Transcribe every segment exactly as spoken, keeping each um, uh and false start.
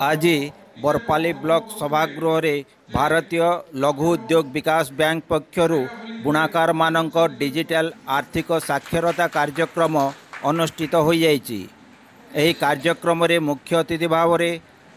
आज बरपाली ब्लॉक सभागृह रे भारतीय लघु उद्योग विकास बैंक पक्षरु बुणाकार मानक डिजिटल आर्थिक साक्षरता कार्यक्रम अनुष्ठित हो जाइछि। एही कार्यक्रम रे मुख्य अतिथि भाव रे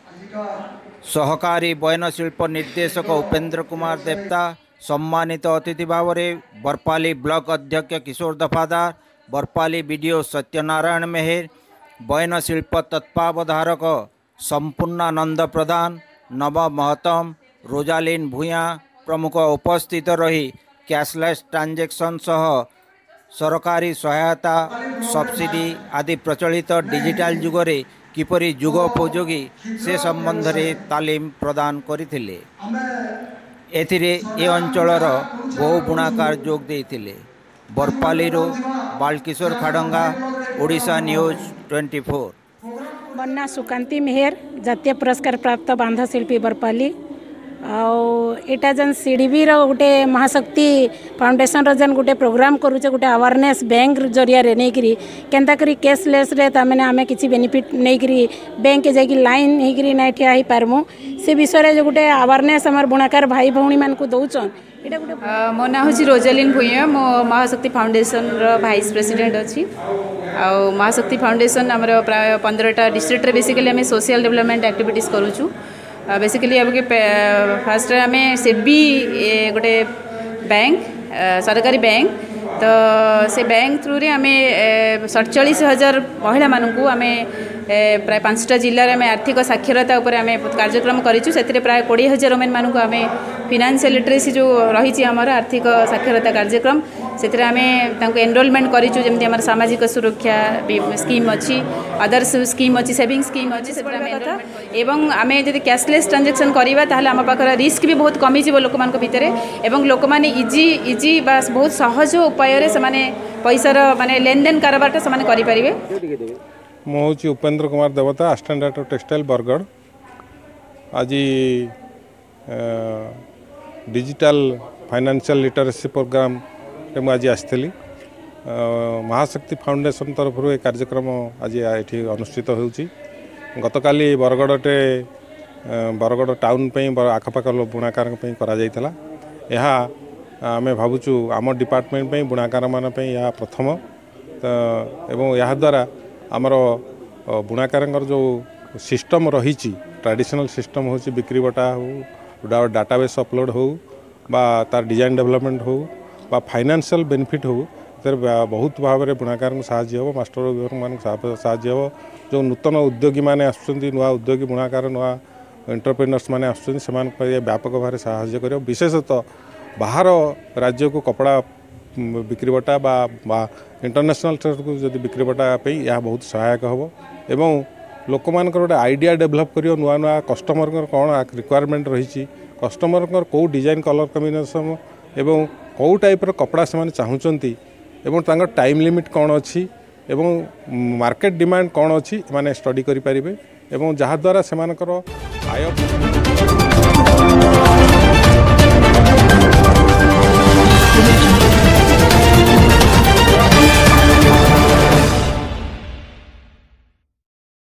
सहकारी बयनशिल्प निर्देशक उपेंद्र कुमार देवता, सम्मानित अतिथि भाव रे बरपाली ब्लॉक अध्यक्ष किशोर दफादार, बरपाली बीडीओ सत्यनारायण मेहर, बयनशिल्प तत्वावधारक संपूर्णानंद प्रधान, नव महतम, रोजालीन भूया प्रमुख उपस्थित रही कैशलेस ट्रांजेक्शन सह सरकारी सहायता सब्सिडी आदि प्रचलित डिजिटल जुगरे किपरि जुगोपयोगी से संबंध रे तालीम प्रदान करथिले। एथिरे ए अंचलर बहु बुणाकार जोग देथिले। बरपाली रो बालकिशोर खाडंगा, ओडिशा न्यूज चौबीस। बन्ना सुकांती मेहर, जातीय पुरस्कार प्राप्त बांधशिल्पी बरपाली। आटा जन सीडीबी रोटे महाशक्ति फाउंडेशन जन गोटे प्रोग्राम करुचे, गोटे अवेयरनेस बैंक जरिया नहीं करी केंता करी कैशलेस रे तामेने आमे किछि बेनिफिट नहीं करी बैंक के जाकी लाइन नहीं करी ना ठिया ही पारमु से विषय जो गोटे अवेयरनेस हमर बुणाकार भाई भौणी मान को दउछन। एटा गोटे मो ना होछि रोजालीन भुइया, मो महाशक्ति फाउंडेशन रो वाइस प्रेसिडेंट अछि। आ महाशक्ति फाउंडेशन हमर प्राय पंद्रह डिस्ट्रिक्ट रे बेसिकली हमें सोशल डेवलपमेंट एक्टिविटीज करूछु। बेसिकली अब फास्ट आम सेबी गोटे बैंक सरकारी बैंक, तो से बैंक थ्रू रे आम सड़चाश हजार महिला मानू आम प्राय पांचटा जिले में आर्थिक साक्षरता उपर आम कार्यक्रम करूँ। से प्राय कोड़े हजार वोमेन मानू आम फिनान्शियल लिटरेसी जो रही आमर आर्थिक साक्षरता कार्यक्रम से आम एनरोलमेंट करूँ। जमी आम सामाजिक सुरक्षा स्कीम अच्छी, अदर्स स्कीम अच्छी, सेविंग स्कीम अच्छी, एवं आम जब कैशलेस ट्रांजेक्शन करवा ताहले आम पाखर रिस्क भी बहुत कमी लोक मान भितर, एवं लोक मैंने इजी इजी बा बहुत सहज उपाय से माने पैसार माने लेन देन कारबार से करें। मु हूँ उपेंद्र कुमार देवता, असिस्टेंट डायरेक्टर टेक्सटाइल बरगढ़। आज डिजिटल फाइनेंशियल लिटरेसी प्रोग्राम मुझे आज आसती महाशक्ति फाउंडेशन तरफ ये कार्यक्रम आज ये अनुष्ठित होउची। गतकाली बरगढ़टे बरगढ़ टाउन पे आखपाख बुणाकार करा जायतला। यह आमे भावुचु आम डिपार्टमेंट पे बुणाकार मान पे यह प्रथम एवं यह द्वारा आमर बुणाकार जो सिस्टम रही ट्रेडिशनल सिस्टम हो बिक्री बटा हो, डाटाबेस अपलोड हो, बा तार डिजाइन डेवलपमेंट हो, बा फाइनेंशियल बेनिफिट हो, बहुत भाव में बुणाकार को साहाय्य हो, मास्टर मान साहाय्य हो। जो नूतन उद्योगी मैंने आसुच्चंती, नुआ उद्योगी बुणाकार नुआ एंटरप्रेन्योर्स मैंने आसुच्चंती, से व्यापक भाव में साहाय्य कर। विशेषतः बाहर राज्य को कपड़ा बिक्री बटा बा, बा इंटरनेशनल को जब बिक्री बटा पे यह बहुत सहायक हम। एवं लोक मान गोटे आइडिया डेभलप कर नुआ नुआ कस्टमर कौन रिक्वायरमेंट रही, कस्टमर कौ डिजाइन कलर कम्बिनेशन एवं कौ टाइप कपड़ा से चाहूँगी, एवं टाइम लिमिट कौन अच्छी एवं मार्केट डिमांड कौन अच्छी माने स्टडी करें, एवं जहाद्वारा से आय